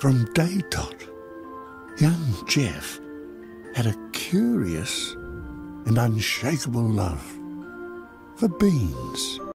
From day dot, young Jeff had a curious and unshakable love for beans.